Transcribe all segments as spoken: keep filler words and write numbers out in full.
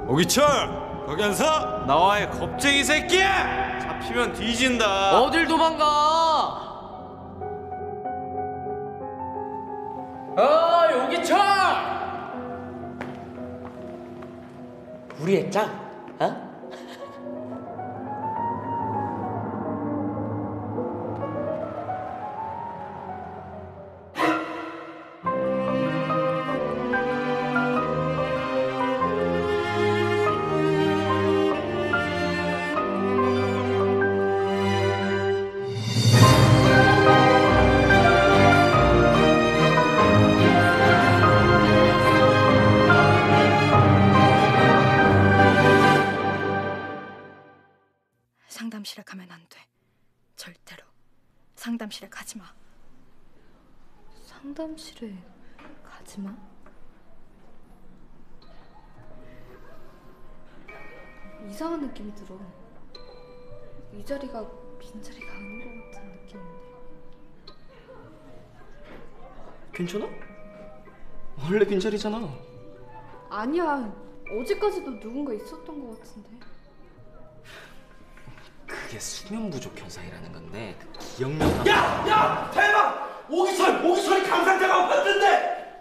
오기철! 거기 안 서! 나와의 겁쟁이 새끼야! 잡히면 뒤진다. 어딜 도망가? 어이 오기철! 우리의 짱, 어? 상담실에 가면 안 돼. 절대로. 상담실에 가지 마. 상담실에 가지 마? 이상한 느낌이 들어. 이 자리가 빈자리가 아닌 것 같은 느낌인데. 괜찮아? 원래 빈자리잖아. 아니야. 어제까지도 누군가 있었던 것 같은데. 그게 수면 부족 현상이라는 건데 그 기억력. 야! 야! 대박! 오기철! 오기철이 강상태가 왔는데!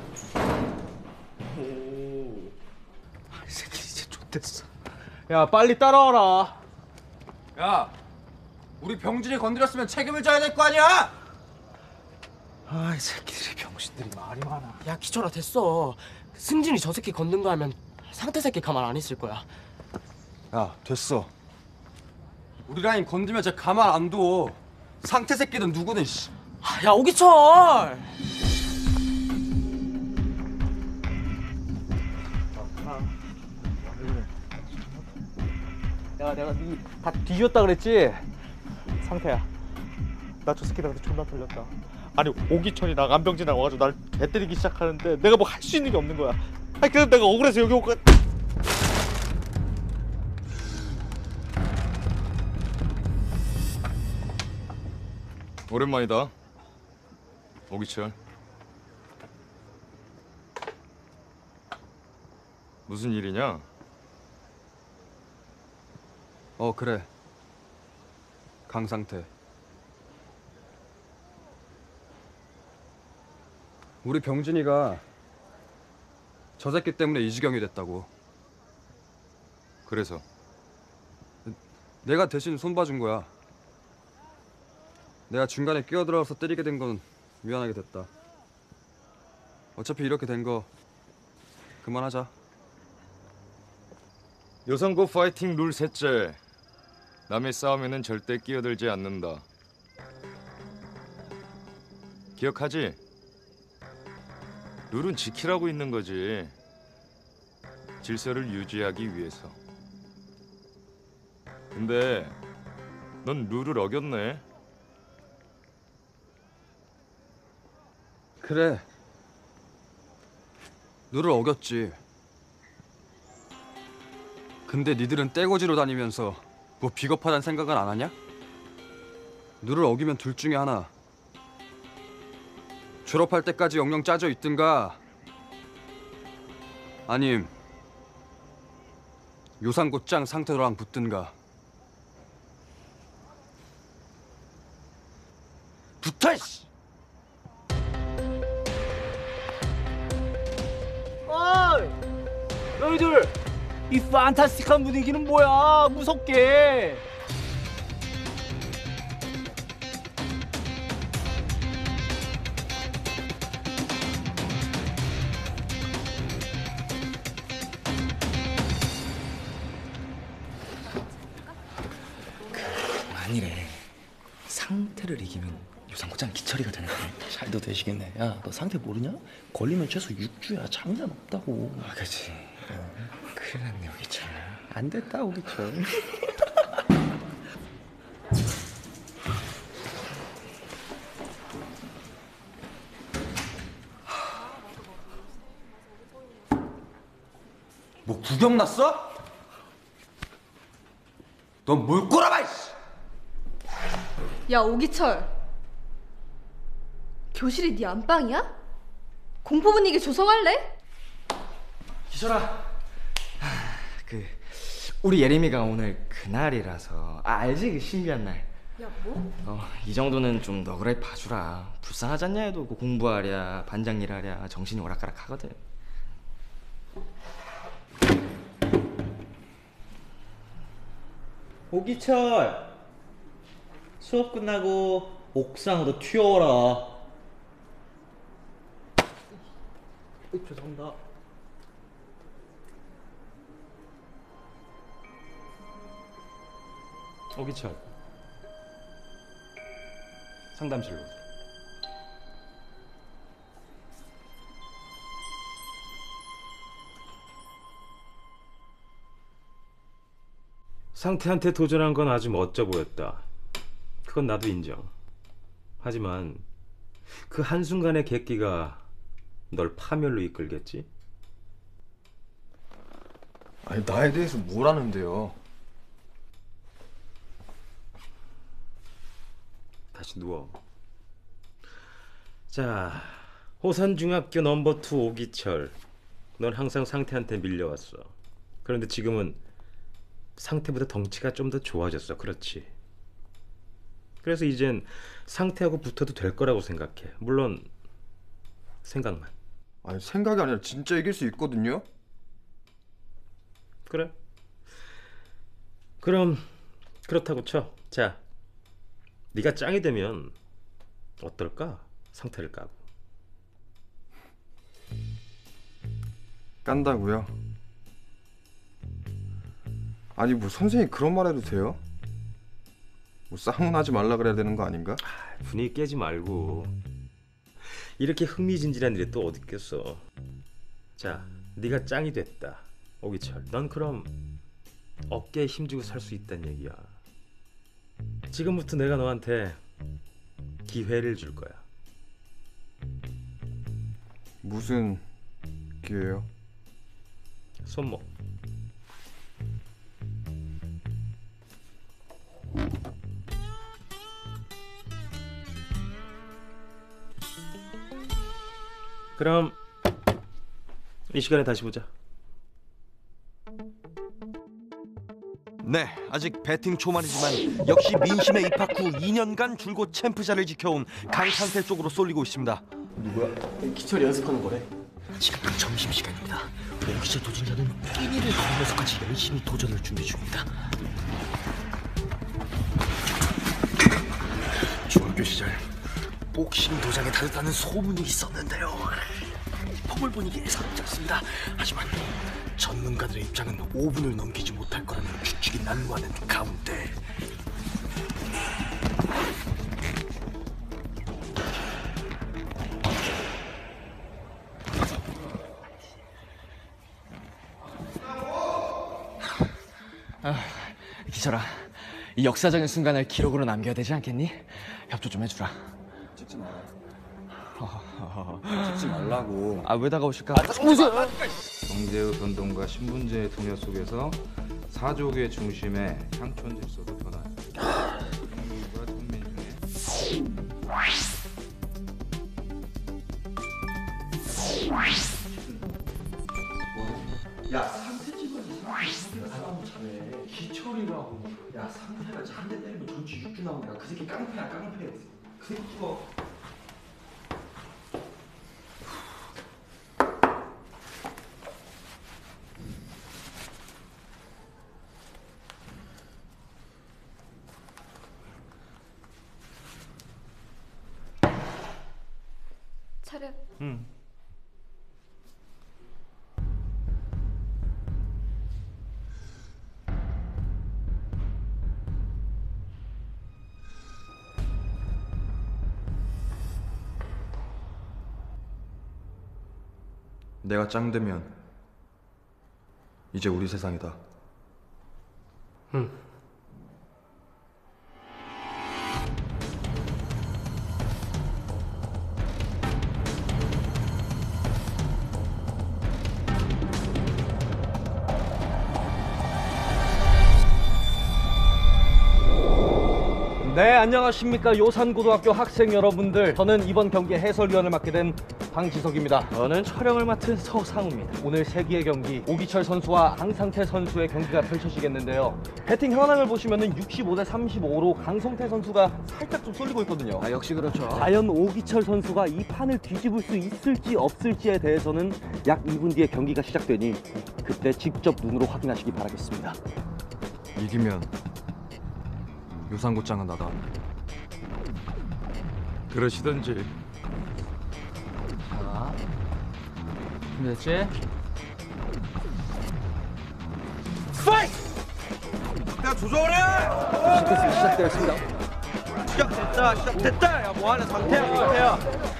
오. 이 새끼 이제 좆됐어. 야, 빨리 따라와라. 야! 우리 병준이 건드렸으면 책임을 져야 될 거 아니야! 아, 이 새끼들이 병신들이 말이 많아. 야 기철아 됐어. 승진이 저 새끼 건든 거 하면 상태 새끼 가만 안 있을 거야. 야, 됐어. 우리 라인 건드면 쟤 가만 안 둬. 상태 새끼든 누구든 씨. 아, 야 오기철! 야, 내가 니 다 뒤졌다 그랬지? 상태야, 나 저 새끼들한테 존나 털렸다. 아니, 오기철이 나 안병진 나와가지고 날 개 때리기 시작하는데 내가 뭐 할 수 있는 게 없는 거야. 아니, 그래서 내가 억울해서 여기 올 거야. 오랜만이다, 오기철. 무슨 일이냐? 어 그래. 강상태. 우리 병준이가 저 새끼 때문에 이 지경이 됐다고. 그래서 내가 대신 손봐준 거야. 내가 중간에 끼어들어서 때리게 된 건 미안하게 됐다. 어차피 이렇게 된 거 그만하자. 요선고 파이팅 룰 셋째. 남의 싸움에는 절대 끼어들지 않는다. 기억하지? 룰은 지키라고 있는 거지. 질서를 유지하기 위해서. 근데 넌 룰을 어겼네. 그래. 룰을 어겼지. 근데 니들은 떼거지로 다니면서 뭐 비겁하다는 생각은 안 하냐? 룰을 어기면 둘 중에 하나. 졸업할 때까지 영영 짜져 있든가, 아님 요산고짱 상태로랑 붙든가. 붙어 씨! 어이! 너희들! 이 판타스틱한 분위기는 뭐야? 무섭게! 아니래. 상태를 이기면 요상고장 기철이가 되는 거야. 잘도 되시겠네. 야, 너 상태 모르냐? 걸리면 최소 육 주야. 장난 없다고. 아, 그렇지. 어. 큰일 났네, 오기철. 안 됐다, 오기철. 뭐 구경 났어? 넌 뭘 꼬라봐 이씨! 야 오기철, 교실이 네 안방이야? 공포 분위기 조성할래? 기철아, 그 우리 예림이가 오늘 그날이라서. 아, 알지? 그 신비한 날. 야 뭐? 어, 이 정도는 좀 너그레 봐주라. 불쌍하지 않냐 해도 그 공부하랴 반장 일하랴 정신이 오락가락 하거든. 오기철, 수업 끝나고 옥상으로 튀어오라. 죄송합니다. 오기철, 상담실로. 상태한테 도전한 건 아주 멋져 보였다. 그건 나도 인정. 하지만 그 한순간의 객기가 널 파멸로 이끌겠지? 아니 나에 대해서 뭘 아는데요? 다시 누워. 자, 호산중학교 넘버 투 오기철. 넌 항상 상태한테 밀려왔어. 그런데 지금은 상태보다 덩치가 좀 더 좋아졌어. 그렇지? 그래서 이젠 상태하고 붙어도 될 거라고 생각해. 물론 생각만. 아니 생각이 아니라 진짜 이길 수 있거든요? 그래? 그럼 그렇다고 쳐. 자, 네가 짱이 되면 어떨까? 상태를 까고. 깐다고요? 아니 뭐 선생님 그런 말 해도 돼요? 뭐 싸움은 하지 말라 그래야 되는 거 아닌가? 아, 분위기 깨지 말고. 이렇게 흥미진진한 일이 또 어디 있겠어. 자, 네가 짱이 됐다. 오기철, 넌 그럼 어깨에 힘주고 살 수 있다는 얘기야. 지금부터 내가 너한테 기회를 줄 거야. 무슨 기회요? 손목. 그럼 이 시간에 다시 보자. 네, 아직 배팅 초반이지만 역시 민심에 입학 후 이 년간 줄곧 챔프자를 지켜온 강상태 쪽으로 쏠리고 있습니다. 누구야? 기철이 연습하는 거래. 지금 점심시간입니다. 오기철 도전자는 끼니를 걸면서까지 열심히 도전을 준비 중입니다. 중학교 시절 복싱 도장에 다녔다는 소문이 있었는데요. 퍼블 분위기 예사롭지 않습니다. 하지만 전문가들의 입장은 오 분을 넘기지 못할 거라는 추측이 난무하는 가운데 아, 기철아, 이 역사적인 순간을 기록으로 남겨야 되지 않겠니? 협조 좀 해주라. 찍지 마라. 찍지 말라고. 아, 왜 다가오실까? 경제의 변동과 신분제의 통역 속에서 사족의 중심에 향촌 질서가 변화했습니다. 국민과 국민 중에 야, 상태 찍어야지. 상태가 사람을 잘해. 기철이라고. 야, 상태가 한 대 때리면 전치 육 주 나온다. 그 새끼 깡패야, 깡패. 그 새끼 찍어. 차렷. 응. 내가 짱 되면 이제 우리 세상이다. 응. 네, 안녕하십니까. 요산고등학교 학생 여러분들. 저는 이번 경기 해설위원을 맡게 된 방지석입니다. 저는 촬영을 맡은 서상우입니다. 오늘 세기의 경기, 오기철 선수와 강상태 선수의 경기가 펼쳐지겠는데요. 배팅 현황을 보시면은 육십오 대 삼십오로 강성태 선수가 살짝 좀 쏠리고 있거든요. 아, 역시 그렇죠. 과연 오기철 선수가 이 판을 뒤집을 수 있을지 없을지에 대해서는 약 이 분 뒤에 경기가 시작되니 그때 직접 눈으로 확인하시기 바라겠습니다. 이기면 요산고장은 나다. 그러시던지. 자, 준비됐지? 야 조정을 해! 시작됐습니다. 시작되었습니다. 시작됐다 시작됐다. 야 뭐하냐 상태야 상태야.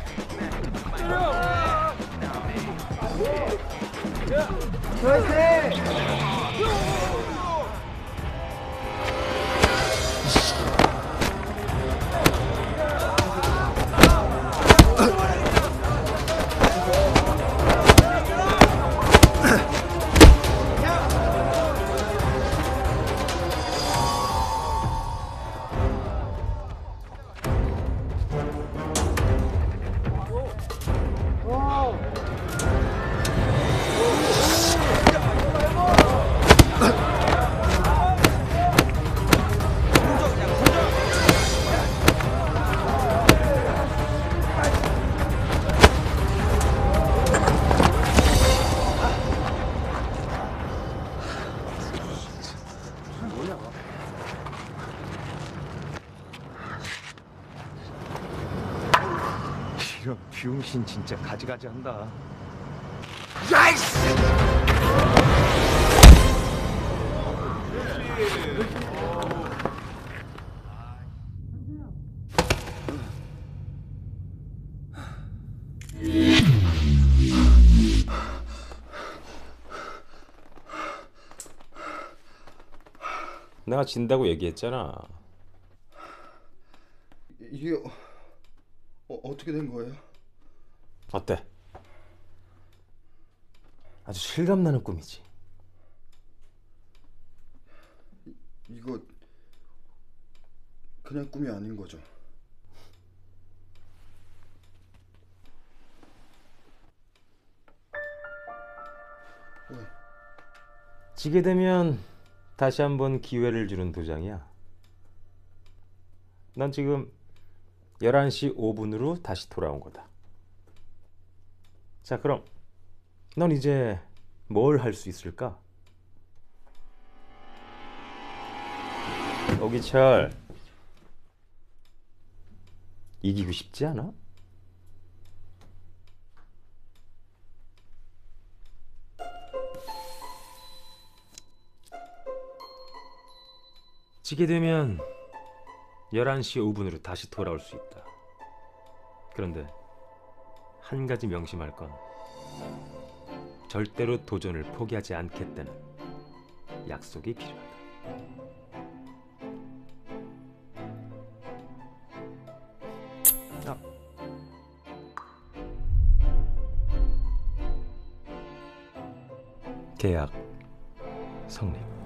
이런 비용신 진짜 가지가지 한다. 내가 진다고 얘기했잖아. 이게 어, 어떻게 된 거예요? 어때? 아주 실감나는 꿈이지. 이거 그냥 꿈이 아닌 거죠? 왜? 지게 되면 다시 한번 기회를 주는 도장이야. 난 지금 열한 시 오 분으로 다시 돌아온 거다. 자, 그럼 넌 이제 뭘 할 수 있을까? 오기철, 이기고 싶지 않아? 지게 되면 열한 시 오 분으로 다시 돌아올 수 있다. 그런데 한 가지 명심할 건 절대로 도전을 포기하지 않겠다는 약속이 필요하다. 아. 계약 성립.